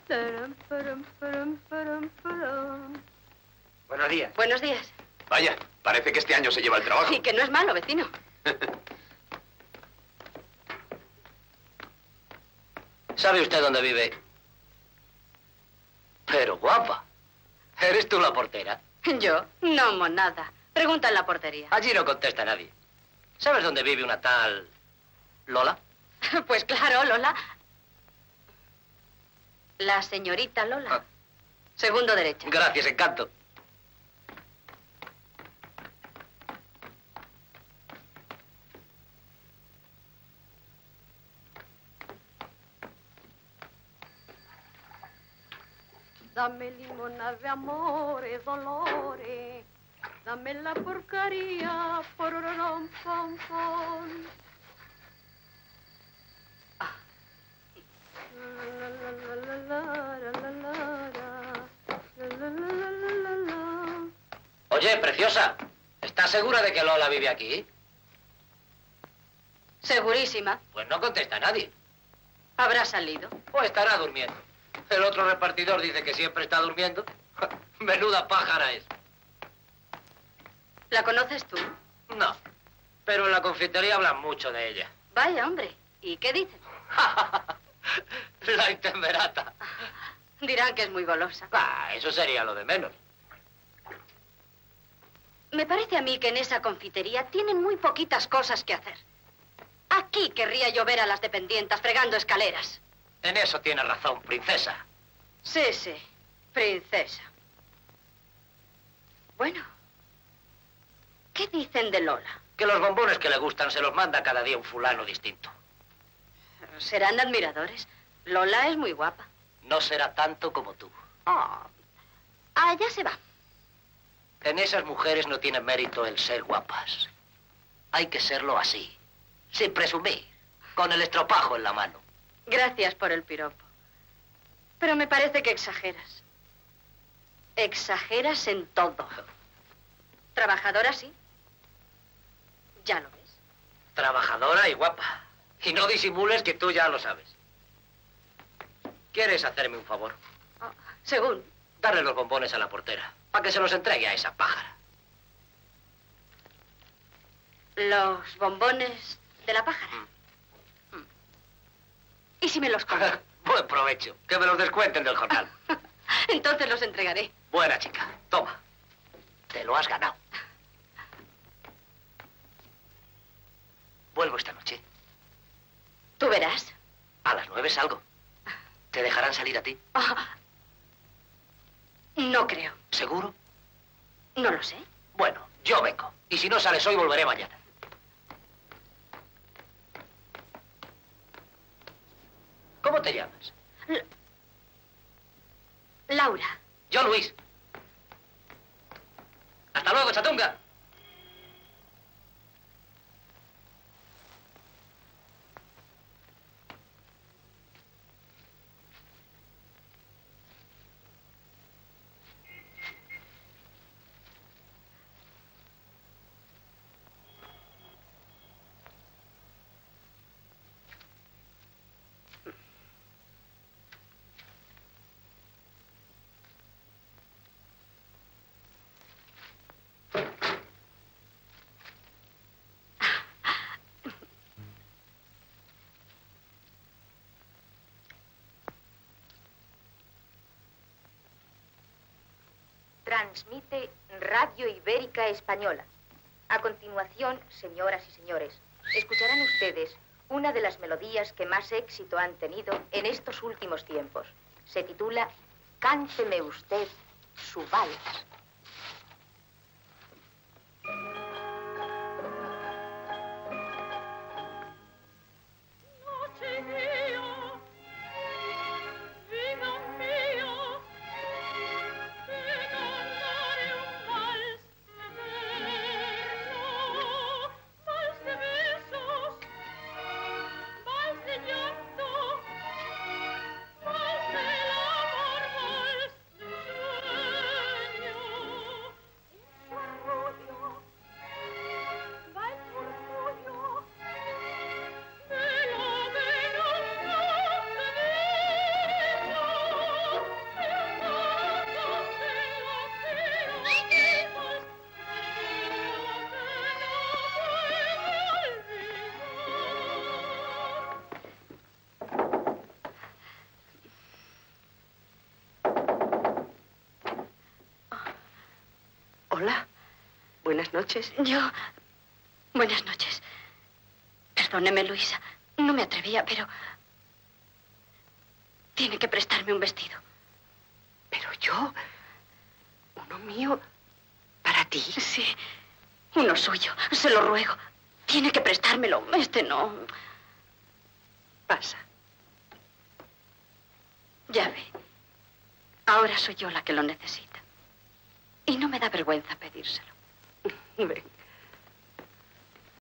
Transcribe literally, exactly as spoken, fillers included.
Buenos días. Buenos días. Vaya, parece que este año se lleva el trabajo. Y que no es malo, vecino. ¿Sabe usted dónde vive? Pero guapa. ¿Eres tú la portera? ¿Yo? No, monada. Pregunta en la portería. Allí no contesta nadie. ¿Sabes dónde vive una tal Lola? Pues claro, Lola. La señorita Lola. Ah. Segundo derecha. Gracias, encanto. Dame limonade, amore, dolore. Dame la porcaria, pororón, pom, pom. Oye, preciosa, ¿estás segura de que Lola vive aquí? Segurísima. Pues no contesta nadie. Habrá salido. O estará durmiendo. El otro repartidor dice que siempre está durmiendo. Menuda pájara es. ¿La conoces tú? No, pero en la confitería hablan mucho de ella. Vaya, hombre. ¿Y qué dicen? La intemperata. Dirán que es muy golosa. Ah, eso sería lo de menos. Me parece a mí que en esa confitería tienen muy poquitas cosas que hacer. Aquí querría yo ver a las dependientas fregando escaleras. En eso tiene razón, princesa. Sí, sí, princesa. Bueno, ¿qué dicen de Lola? Que los bombones que le gustan se los manda cada día un fulano distinto. Serán admiradores. Lola es muy guapa. No será tanto como tú. Oh, allá se va. En esas mujeres no tiene mérito el ser guapas. Hay que serlo así, sin presumir, con el estropajo en la mano. Gracias por el piropo. Pero me parece que exageras. Exageras en todo. Trabajadora, sí. Ya lo ves. Trabajadora y guapa. Y no disimules que tú ya lo sabes. ¿Quieres hacerme un favor? Oh, según. Darle los bombones a la portera, para que se los entregue a esa pájara. ¿Los bombones de la pájara? Mm. ¿Y si me los como? Buen provecho. Que me los descuenten del jornal. Entonces los entregaré. Buena chica. Toma. Te lo has ganado. Vuelvo esta noche. Tú verás. A las nueve salgo. ¿Te dejarán salir a ti? Oh, no creo. ¿Seguro? No lo sé. Bueno, yo vengo. Y si no sales hoy, volveré mañana. ¿Cómo te llamas? L- Laura. Yo, Luis. Hasta luego, chatunga. Transmite Radio Ibérica Española. A continuación, señoras y señores, escucharán ustedes una de las melodías que más éxito han tenido en estos últimos tiempos. Se titula Cánteme usted su vals. Sueño Hola. Buenas noches. Yo... Buenas noches. Perdóneme, Luisa. No me atrevía, pero... Tiene que prestarme un vestido. Pero yo... Uno mío... ¿Para ti? Sí. Uno suyo. Se lo ruego. Tiene que prestármelo. Este no... Pasa. Ya ve. Ahora soy yo la que lo necesita. Y no me da vergüenza pedírselo. Ven.